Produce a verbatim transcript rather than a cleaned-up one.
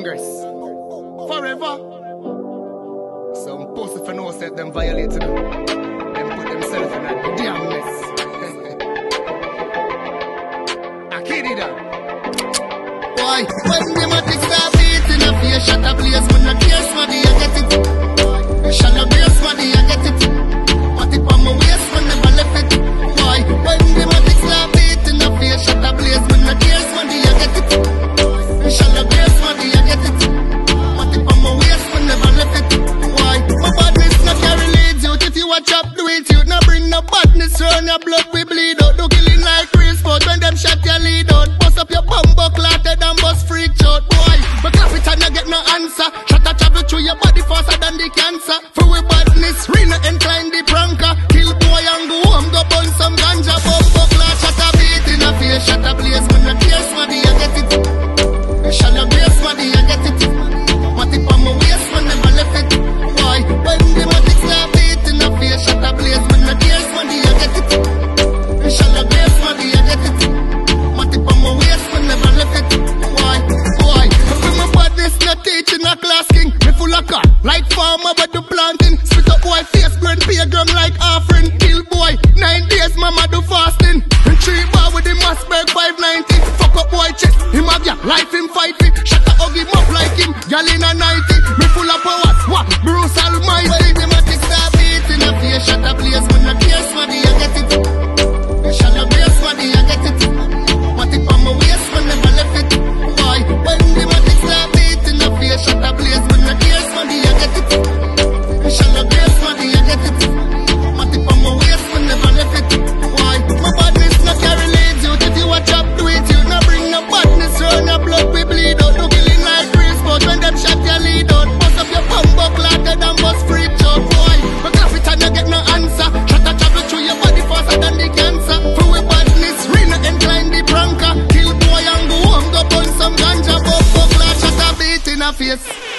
Forevacongress. Forever. Some pussy for no set them violated them. Them put themselves in a damn mess. A Kiddy Dan. Why? When the Matic start beating up here, shut up, please. When I care, smarty, I get it. Shall I be a smarty, I get it. But it on my waist, when never left it. Why? When the Matic start beating up here, shut up, please. When I care, smarty, I get it. Shall I be a smarty, I get it. But it on my waist, when never left it. Why? My badness not carry leads out. If you watch up, do it, you not bring no badness round your blood, we bleed out. Do killing like real sport when them shot your lead out. Bust up your bumbo clotted and bust freak out, boy. But cap it and you get no answer. Shut a travel through your body faster than the cancer. For we badness, Rina incline the pranker. Kill boy and go home, go burn some ganja. Bumbo clot, shut a beat in a face, shut a place. When I care, smarty, I get it. Shall I be a smarty, I get it. Matic on my waist, when never left it. Why? When the Matic start beat in a face, shut a place. When I care, smarty, I get it. Shall I be a smarty, I get it. Matic on my waist, when never left it. Why? Why? When my body's not teaching a class king. Me full of car, like farmer but do planting. Spit up boy face, burn playground like offering. Kill boy, nine days mama do fasting. And three bar with the Mossberg five ninety. Fuck up boy chest, him have ya life him fight it. Shut a hug him up like him, gal in a ninety. Me full of powers, what? Bruce Almighty. When the Matic start beating a face, shut a place. When I care, smarty, I get it. Shall I be a smarty, I get it. Matic on my waist, when never left it. Why? When the Matic start beating a face, shut a place. When I care, smarty, I get it. Shall I be a smarty, I get it. Matic on my waist, when never left it. Why? My badness not carry leads out. If you watch up, do it, you not bring no badness round your blood, we bleed out. Do killing like real sport when them shot your lead out. Bust up your bumbo clotted and bust freak out, boy. But cap it and you get no answer. Shut a travel through your body faster than the cancer. For we badness, Rina incline the pranker. Kill boy and go home, go burn some ganja. Bumbo clot, shut a beat in a face.